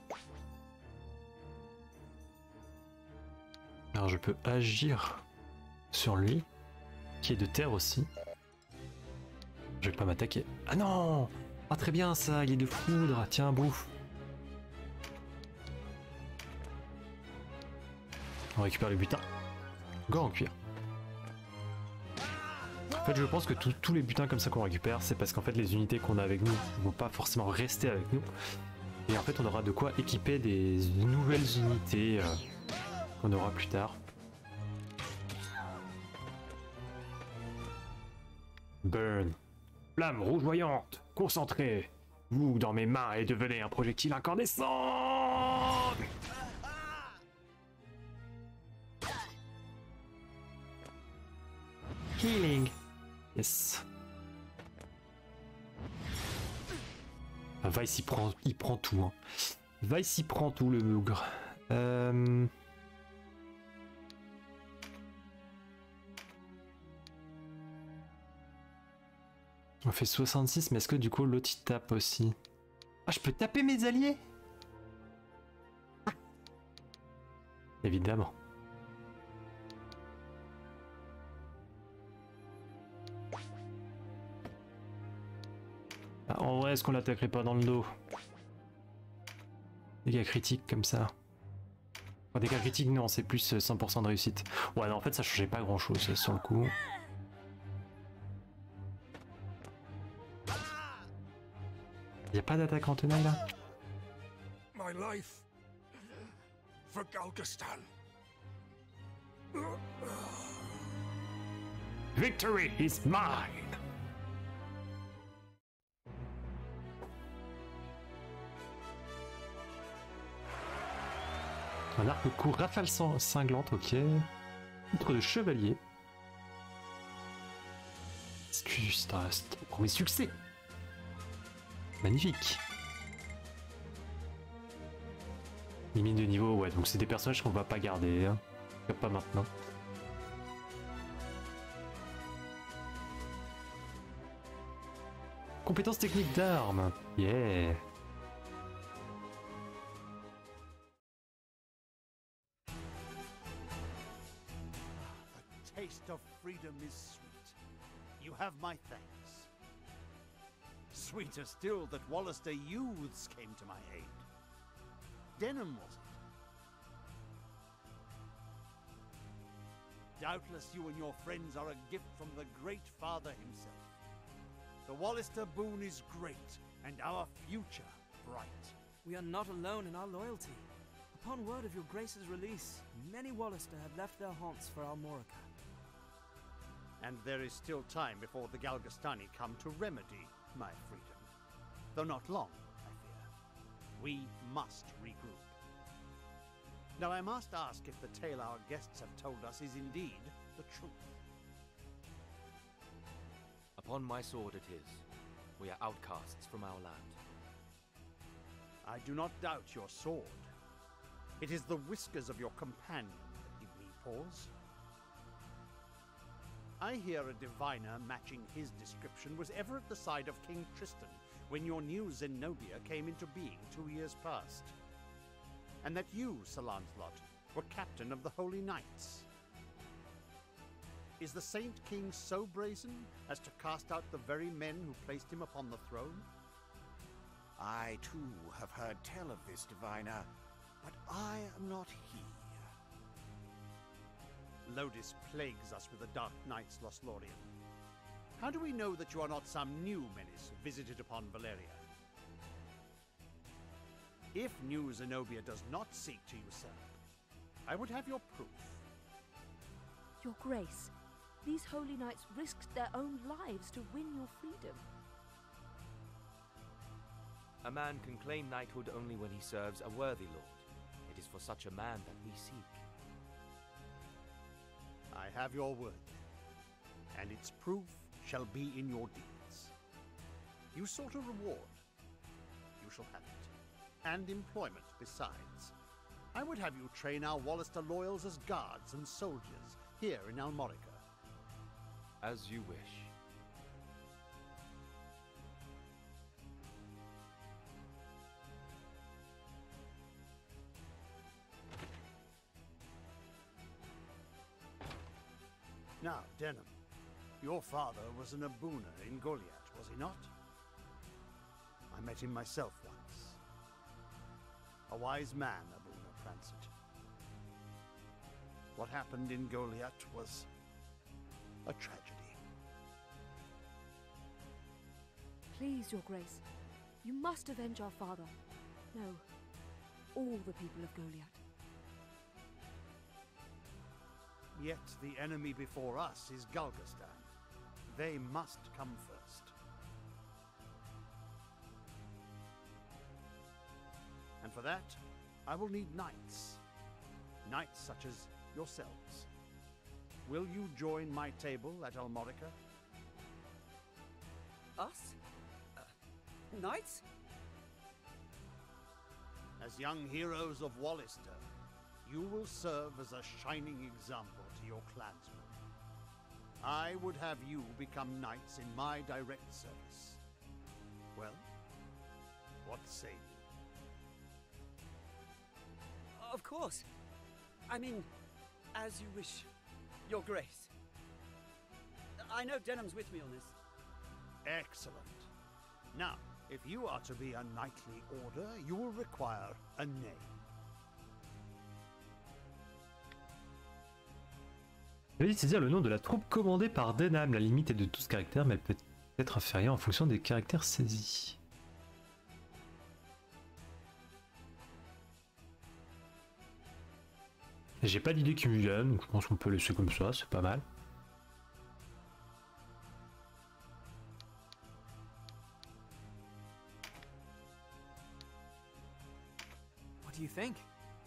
Alors je peux agir sur lui, qui est de terre aussi. Je vais pas m'attaquer. Ah non! Ah très bien ça, il est de foudre, tiens bouffe. On récupère le butin. Gant en cuir. En fait je pense que tous les butins comme ça qu'on récupère, c'est parce qu'en fait les unités qu'on a avec nous vont pas forcément rester avec nous. Et en fait on aura de quoi équiper des nouvelles unités qu'on aura plus tard. Burn. Flamme rougeoyante, concentrée. Vous dans mes mains et devenez un projectile incandescent. Healing. Yes. Ah, Vice il prend tout. Hein. Vice il prend tout le bougre. On fait 66, mais est-ce que du coup l'autre il tape aussi? Ah, je peux taper mes alliés? Évidemment. Ah, en vrai, est-ce qu'on l'attaquerait pas dans le dos? Dégâts critiques comme ça. Enfin, dégâts critiques, non, c'est plus 100% de réussite. Ouais, non, en fait, ça changeait pas grand-chose sur le coup. Y'a pas d'attaque en tenaille là? My life for Galgastan. Victory is mine! Un arc court, rafale cinglante, ok. Outre de chevalier. C'est un premier succès. Magnifique. Limite de niveau, ouais, donc c'est des personnages qu'on va pas garder, hein. Pas maintenant. Compétences techniques d'armes. Yeah. The taste of freedom is sweet. You have my thanks. Sweeter still that Wallister youths came to my aid. Denham, was it? Doubtless you and your friends are a gift from the Great Father himself. The Wallister boon is great, and our future bright. We are not alone in our loyalty. Upon word of your Grace's release, many Wallister have left their haunts for Almorica. And there is still time before the Galgastani come to remedy my freedom. Though not long, I fear. We must regroup. Now I must ask if the tale our guests have told us is indeed the truth. Upon my sword it is. We are outcasts from our land. I do not doubt your sword. It is the whiskers of your companion that give me pause. I hear a diviner matching his description was ever at the side of King Tristan when your new Zenobia came into being 2 years past. And that you, Sir Lancelot, were captain of the Holy Knights. Is the Saint King so brazen as to cast out the very men who placed him upon the throne? I, too, have heard tell of this diviner, but I am not he. Lodis plagues us with the Dark Knights, Lothlorien. How do we know that you are not some new menace visited upon Valeria? If New Zenobia does not seek to usurp, I would have your proof. Your Grace, these holy knights risked their own lives to win your freedom. A man can claim knighthood only when he serves a worthy lord. It is for such a man that we seek. I have your word, and its proof shall be in your deeds. You sought a reward. You shall have it, and employment besides. I would have you train our Wallister loyals as guards and soldiers here in Almorica. As you wish. Now, Denham, your father was an Abuna in Goliath, was he not? I met him myself once. A wise man, Abuna Prancet. What happened in Goliath was a tragedy. Please, Your Grace, you must avenge our father. No, all the people of Goliath. Yet the enemy before us is Galgastan. They must come first. And for that, I will need knights. Knights such as yourselves. Will you join my table at Almorica? Us? Knights? As young heroes of Wallister, you will serve as a shining example to your clansmen. I would have you become knights in my direct service. Well, what say you? Of course. I mean, as you wish, Your Grace. I know Denham's with me on this. Excellent. Now, if you are to be a knightly order, you will require a name. Veuillez saisir le nom de la troupe commandée par Denham. La limite est de 12 caractères, mais elle peut être inférieure en fonction des caractères saisis. J'ai pas d'idée qui me vienne, donc je pense qu'on peut laisser comme ça, c'est pas mal. What do you think?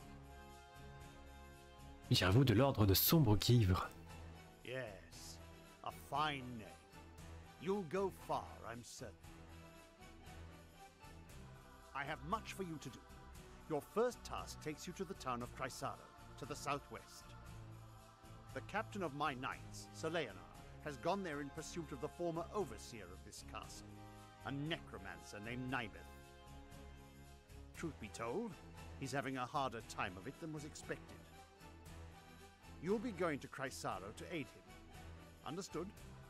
Gérez-vous de l'ordre de Sombre Givre. Yes, a fine name. You'll go far, I'm certain. I have much for you to do. Your first task takes you to the town of Chrysaro, to the southwest. The captain of my knights, Sir Leonar, has gone there in pursuit of the former overseer of this castle, a necromancer named Nybeth. Truth be told, he's having a harder time of it than was expected. You'll be going to Chrysaro to aid him. Understood?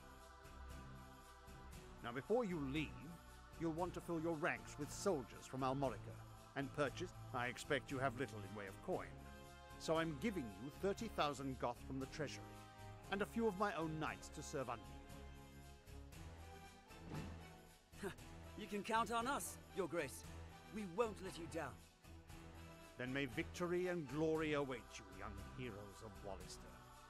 Now before you leave, you'll want to fill your ranks with soldiers from Almorica, and purchase. I expect you have little in way of coin, so I'm giving you 30,000 goth from the treasury, and a few of my own knights to serve under you. You can count on us, Your Grace. We won't let you down. Then may victory and glory await you, young heroes of Wallister.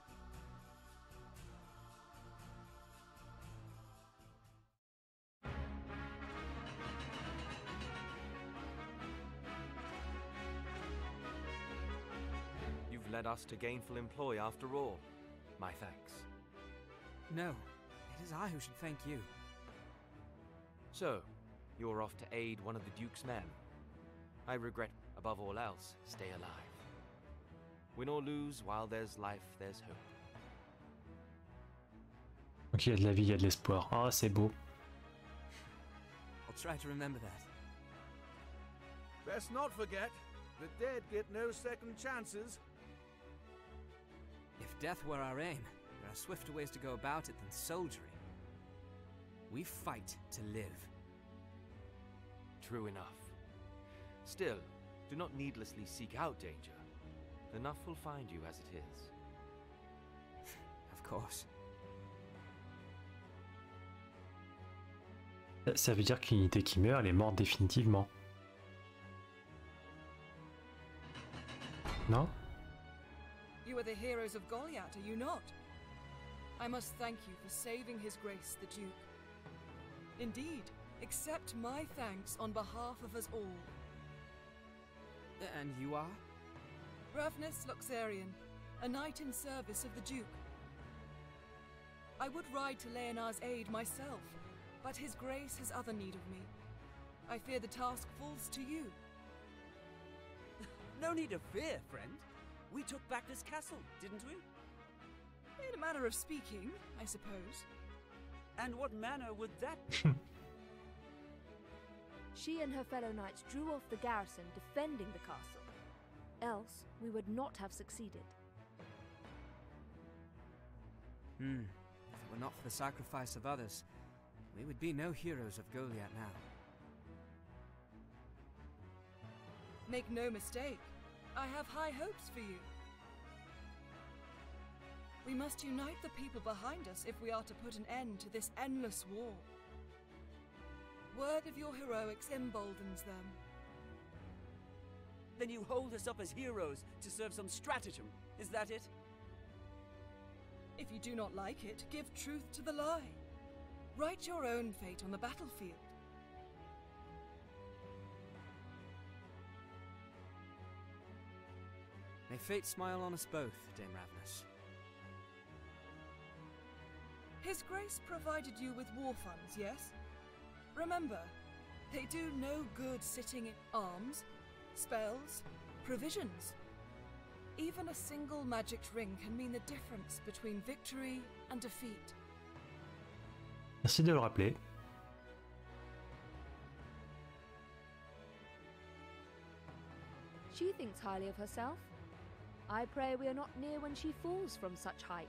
You've led us to gainful employ after all. My thanks. No, it is I who should thank you. So, you're off to aid one of the Duke's men. I regret, above all else, stay alive. Win or lose, while there's life, there's hope. Donc il y a de la vie, il y a de l'espoir. Ah, c'est beau. I'll try to remember that. Best not forget, the dead get no second chances. If death were our aim, there are swifter ways to go about it than soldiering. We fight to live. True enough. Still, do not needlessly seek out danger. Enough will find you as it is. Of course. Ça veut dire qu'une unité qui meurt, elle est morte définitivement. Non? You are the heroes of Goliath, are you not? I must thank you for saving His Grace the Duke. Indeed, accept my thanks on behalf of us all. And you are? Ravnus Loxarian, a knight in service of the Duke. I would ride to Leonar's aid myself, but His Grace has other need of me. I fear the task falls to you. No need of fear, friend. We took back this castle, didn't we? In a manner of speaking, I suppose. And what manner would that be? She and her fellow knights drew off the garrison defending the castle. Else, we would not have succeeded. If it were not for the sacrifice of others, we would be no heroes of Goliath now. Make no mistake, I have high hopes for you. We must unite the people behind us if we are to put an end to this endless war. Word of your heroics emboldens them. Then you hold us up as heroes to serve some stratagem, is that it? If you do not like it, give truth to the lie. Write your own fate on the battlefield. May fate smile on us both, Dame Ravnus. His Grace provided you with war funds, yes? Remember, they do no good sitting in arms, spells, provisions. Even a single magic ring can mean the difference between victory and defeat. Merci de le rappeler. She thinks highly of herself. I pray we are not near when she falls from such height.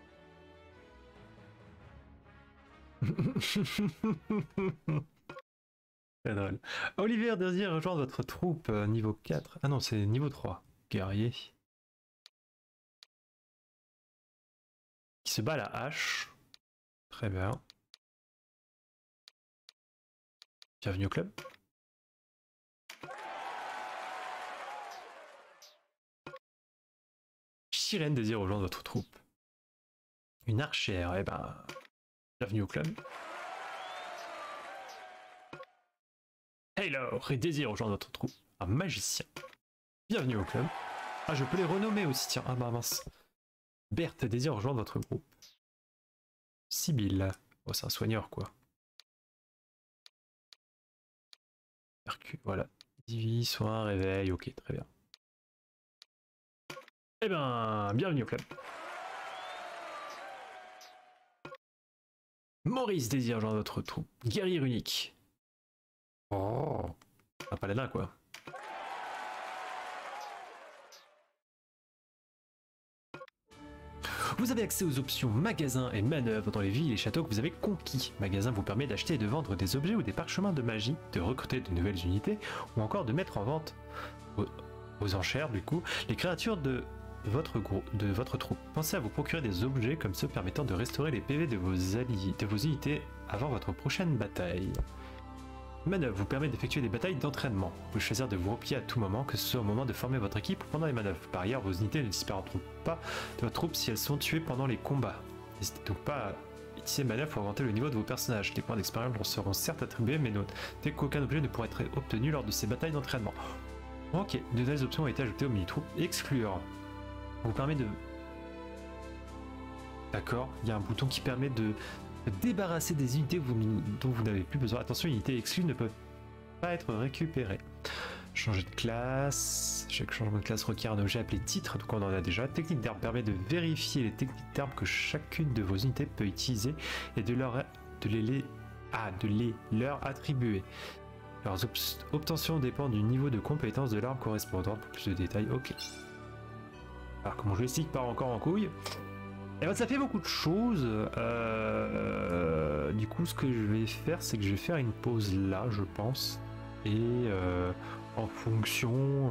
Très drôle. Olivier désire rejoindre votre troupe niveau 4. Ah non, c'est niveau 3. Guerrier. Qui se bat à la hache. Très bien. Bienvenue au club. Sirène désire rejoindre votre troupe. Une archère, eh ben... Bienvenue au club. Taylor désire rejoindre votre troupe. Un magicien. Bienvenue au club. Ah, je peux les renommer aussi, tiens. Ah bah mince. Berthe désire rejoindre votre groupe. Sibylle. Oh, c'est un soigneur, quoi. Percu, voilà. Vie, soin, réveil, ok, très bien. Eh ben, bienvenue au club. Maurice désire rejoindre notre troupe. Guerrier unique. Oh, un paladin quoi. Vous avez accès aux options magasins et manœuvres dans les villes et châteaux que vous avez conquis. Magasin vous permet d'acheter et de vendre des objets ou des parchemins de magie, de recruter de nouvelles unités ou encore de mettre en vente aux enchères du coup les créatures de votre troupe. Pensez à vous procurer des objets comme ceux permettant de restaurer les PV de vos alliés, de vos unités avant votre prochaine bataille. Manœuvre vous permet d'effectuer des batailles d'entraînement. Vous pouvez choisir de vous replier à tout moment, que ce soit au moment de former votre équipe ou pendant les manœuvres. Par ailleurs, vos unités ne disparaîtront pas de votre troupe si elles sont tuées pendant les combats. N'hésitez donc pas à utiliser manœuvre pour augmenter le niveau de vos personnages. Les points d'expérience leur seront certes attribués, mais notez qu'aucun objet ne pourra être obtenu lors de ces batailles d'entraînement. Ok, de nouvelles options ont été ajoutées au mini-troupe. Exclure vous permet de... D'accord, il y a un bouton qui permet de débarrasser des unités dont vous n'avez plus besoin. Attention, unités exclues ne peuvent pas être récupérées. Changer de classe. Chaque changement de classe requiert un objet appelé titre, donc on en a déjà. Technique d'arme permet de vérifier les techniques d'arme que chacune de vos unités peut utiliser et de les leur attribuer. Leurs obtentions dépendent du niveau de compétence de l'arme correspondante. Pour plus de détails, ok. Alors que mon joystick part encore en couille. Et ben ça fait beaucoup de choses. Du coup, ce que je vais faire, c'est que je vais faire une pause là, je pense. Et en fonction...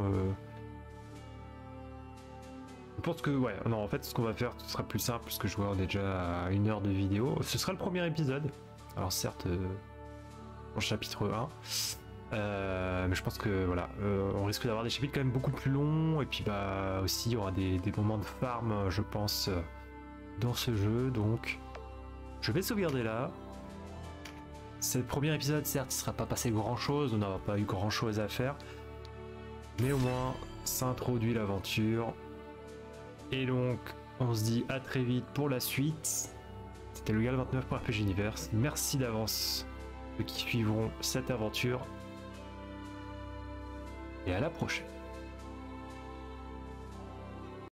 Je pense que, ouais, non, en fait, ce qu'on va faire, ce sera plus simple, parce que je vois, on est déjà à 1 heure de vidéo. Ce sera le premier épisode. Alors certes, en chapitre 1. Mais je pense que voilà, on risque d'avoir des chapitres quand même beaucoup plus longs. Et puis bah aussi, il y aura des moments de farm, je pense... dans ce jeu, donc je vais sauvegarder là. C'est le premier épisode, certes, il ne sera pas passé grand chose, on n'aura pas eu grand chose à faire, mais au moins ça introduit l'aventure. Et donc on se dit à très vite pour la suite. C'était le Gal29 pour RPG Universe. Merci d'avance ceux qui suivront cette aventure et à la prochaine.